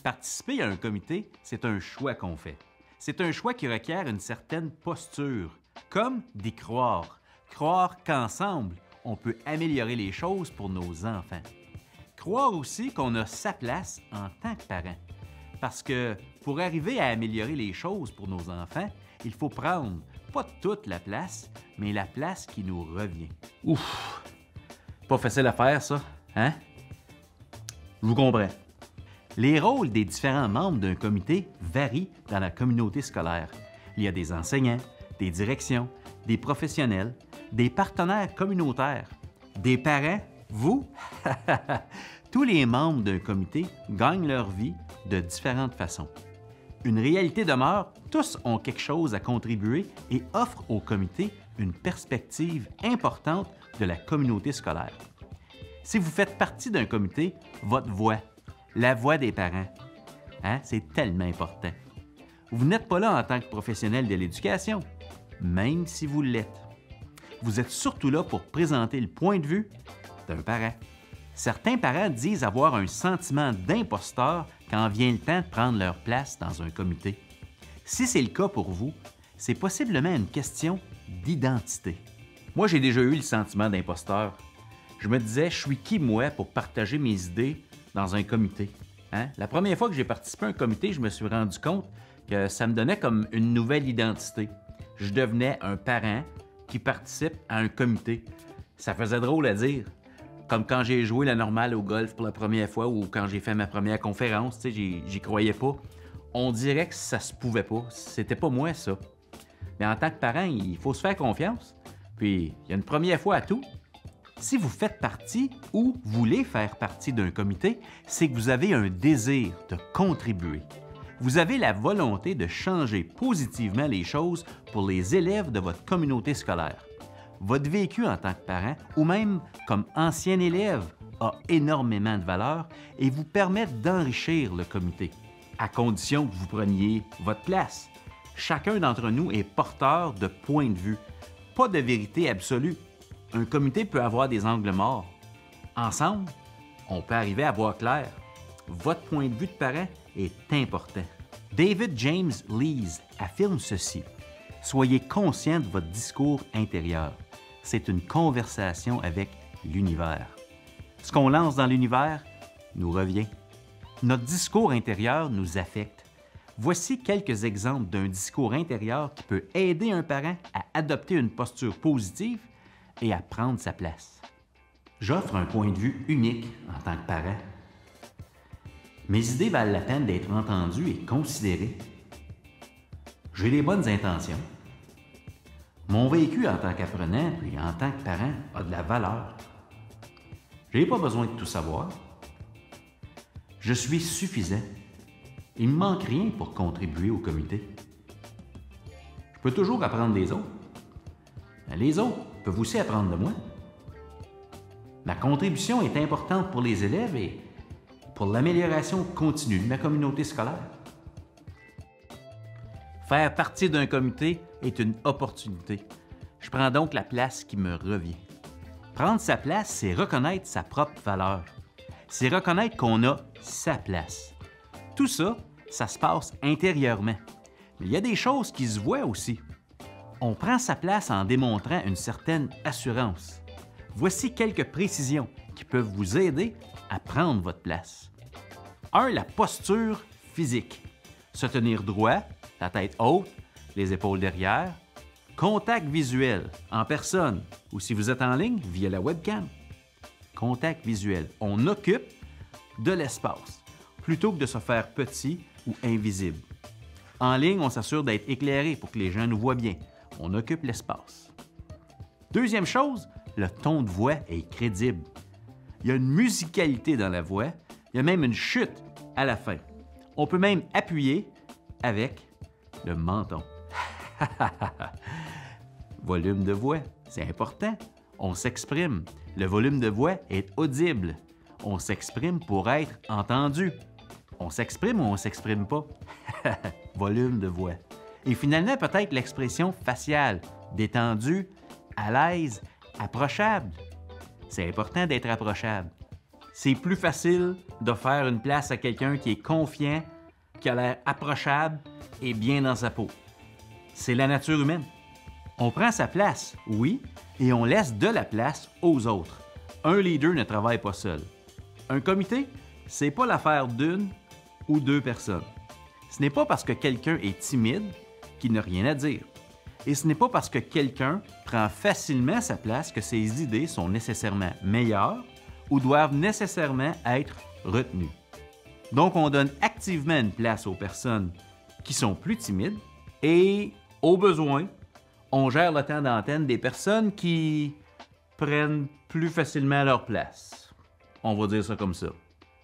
Participer à un comité, c'est un choix qu'on fait. C'est un choix qui requiert une certaine posture, comme d'y croire. Croire qu'ensemble, on peut améliorer les choses pour nos enfants. Croire aussi qu'on a sa place en tant que parent. Parce que pour arriver à améliorer les choses pour nos enfants, il faut prendre pas toute la place, mais la place qui nous revient. Ouf! Pas facile à faire, ça, hein? Je vous comprends. Les rôles des différents membres d'un comité varient dans la communauté scolaire. Il y a des enseignants, des directions, des professionnels, des partenaires communautaires, des parents, vous. Tous les membres d'un comité gagnent leur vie de différentes façons. Une réalité demeure, tous ont quelque chose à contribuer et offrent au comité une perspective importante de la communauté scolaire. Si vous faites partie d'un comité, votre voix, la voix des parents, c'est tellement important. Vous n'êtes pas là en tant que professionnel de l'éducation, même si vous l'êtes. Vous êtes surtout là pour présenter le point de vue d'un parent. Certains parents disent avoir un sentiment d'imposteur quand vient le temps de prendre leur place dans un comité. Si c'est le cas pour vous, c'est possiblement une question d'identité. Moi, j'ai déjà eu le sentiment d'imposteur. Je me disais, je suis qui moi pour partager mes idées dans un comité? La première fois que j'ai participé à un comité, je me suis rendu compte que ça me donnait comme une nouvelle identité. Je devenais un parent qui participe à un comité. Ça faisait drôle à dire. Comme quand j'ai joué la normale au golf pour la première fois ou quand j'ai fait ma première conférence, j'y croyais pas. On dirait que ça se pouvait pas. C'était pas moi, ça. Mais en tant que parent, il faut se faire confiance. Puis, il y a une première fois à tout. Si vous faites partie ou voulez faire partie d'un comité, c'est que vous avez un désir de contribuer. Vous avez la volonté de changer positivement les choses pour les élèves de votre communauté scolaire. Votre vécu en tant que parent ou même comme ancien élève a énormément de valeur et vous permet d'enrichir le comité, à condition que vous preniez votre place. Chacun d'entre nous est porteur de points de vue, pas de vérité absolue. Un comité peut avoir des angles morts. Ensemble, on peut arriver à voir clair. Votre point de vue de parent est important. David James Lees affirme ceci. Soyez conscient de votre discours intérieur. C'est une conversation avec l'univers. Ce qu'on lance dans l'univers nous revient. Notre discours intérieur nous affecte. Voici quelques exemples d'un discours intérieur qui peut aider un parent à adopter une posture positive et à prendre sa place. J'offre un point de vue unique en tant que parent. Mes idées valent la peine d'être entendues et considérées. J'ai les bonnes intentions. Mon vécu en tant qu'apprenant et en tant que parent a de la valeur. Je n'ai pas besoin de tout savoir. Je suis suffisant. Il ne me manque rien pour contribuer au comité. Je peux toujours apprendre des autres. Les autres peuvent aussi apprendre de moi. Ma contribution est importante pour les élèves et pour l'amélioration continue de ma communauté scolaire. Faire partie d'un comité est une opportunité. Je prends donc la place qui me revient. Prendre sa place, c'est reconnaître sa propre valeur. C'est reconnaître qu'on a sa place. Tout ça, ça se passe intérieurement. Mais il y a des choses qui se voient aussi. On prend sa place en démontrant une certaine assurance. Voici quelques précisions qui peuvent vous aider à prendre votre place. 1. La posture physique. Se tenir droit, la tête haute, les épaules derrière. Contact visuel, en personne ou si vous êtes en ligne, via la webcam. Contact visuel. On occupe de l'espace plutôt que de se faire petit ou invisible. En ligne, on s'assure d'être éclairé pour que les gens nous voient bien. On occupe l'espace. Deuxième chose, le ton de voix est crédible. Il y a une musicalité dans la voix, il y a même une chute à la fin. On peut même appuyer avec le menton. Volume de voix, c'est important. On s'exprime. Le volume de voix est audible. On s'exprime pour être entendu. On s'exprime ou on s'exprime pas? Volume de voix. Et finalement, peut-être l'expression faciale, détendue, à l'aise, approchable. C'est important d'être approchable. C'est plus facile de faire une place à quelqu'un qui est confiant, qui a l'air approchable et bien dans sa peau. C'est la nature humaine. On prend sa place, oui, et on laisse de la place aux autres. Un leader ne travaille pas seul. Un comité, c'est pas l'affaire d'une ou deux personnes. Ce n'est pas parce que quelqu'un est timide qu'il n'a rien à dire. Et ce n'est pas parce que quelqu'un prend facilement sa place que ses idées sont nécessairement meilleures ou doivent nécessairement être retenues. Donc, on donne activement une place aux personnes qui sont plus timides et, au besoin, on gère le temps d'antenne des personnes qui prennent plus facilement leur place. On va dire ça comme ça.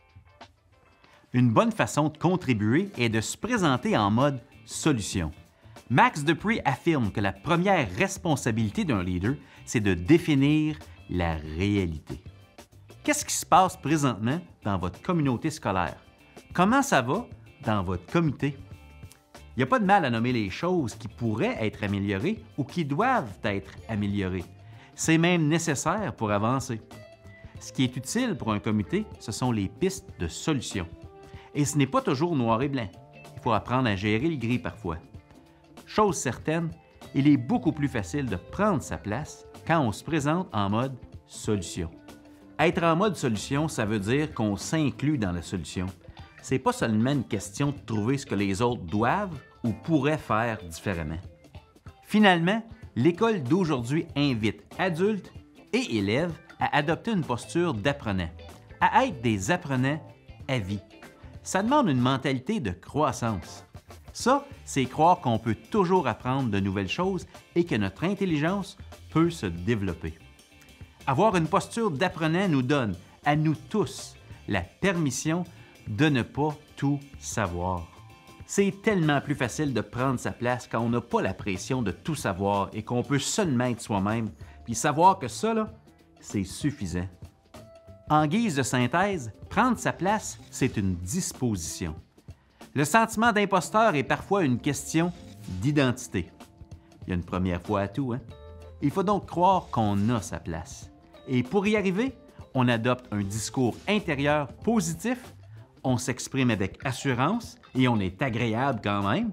Une bonne façon de contribuer est de se présenter en mode solution. Max De Pree affirme que la première responsabilité d'un leader, c'est de définir la réalité. Qu'est-ce qui se passe présentement dans votre communauté scolaire? Comment ça va dans votre comité? Il n'y a pas de mal à nommer les choses qui pourraient être améliorées ou qui doivent être améliorées. C'est même nécessaire pour avancer. Ce qui est utile pour un comité, ce sont les pistes de solutions. Et ce n'est pas toujours noir et blanc. Il faut apprendre à gérer le gris parfois. Chose certaine, il est beaucoup plus facile de prendre sa place quand on se présente en mode solution. Être en mode solution, ça veut dire qu'on s'inclut dans la solution. C'est pas seulement une question de trouver ce que les autres doivent ou pourraient faire différemment. Finalement, l'école d'aujourd'hui invite adultes et élèves à adopter une posture d'apprenant, à être des apprenants à vie. Ça demande une mentalité de croissance. Ça, c'est croire qu'on peut toujours apprendre de nouvelles choses et que notre intelligence peut se développer. Avoir une posture d'apprenant nous donne, à nous tous, la permission de ne pas tout savoir. C'est tellement plus facile de prendre sa place quand on n'a pas la pression de tout savoir et qu'on peut seulement être soi-même, puis savoir que ça, là, c'est suffisant. En guise de synthèse, prendre sa place, c'est une disposition. Le sentiment d'imposteur est parfois une question d'identité. Il y a une première fois à tout, hein? Il faut donc croire qu'on a sa place. Et pour y arriver, on adopte un discours intérieur positif, on s'exprime avec assurance et on est agréable quand même,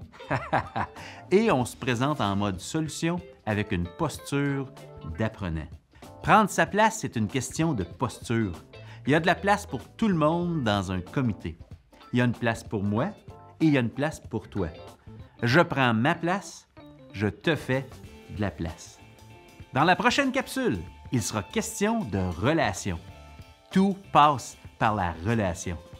et on se présente en mode solution avec une posture d'apprenant. Prendre sa place, c'est une question de posture. Il y a de la place pour tout le monde dans un comité. Il y a une place pour moi et il y a une place pour toi. Je prends ma place, je te fais de la place. Dans la prochaine capsule, il sera question de relation. Tout passe par la relation.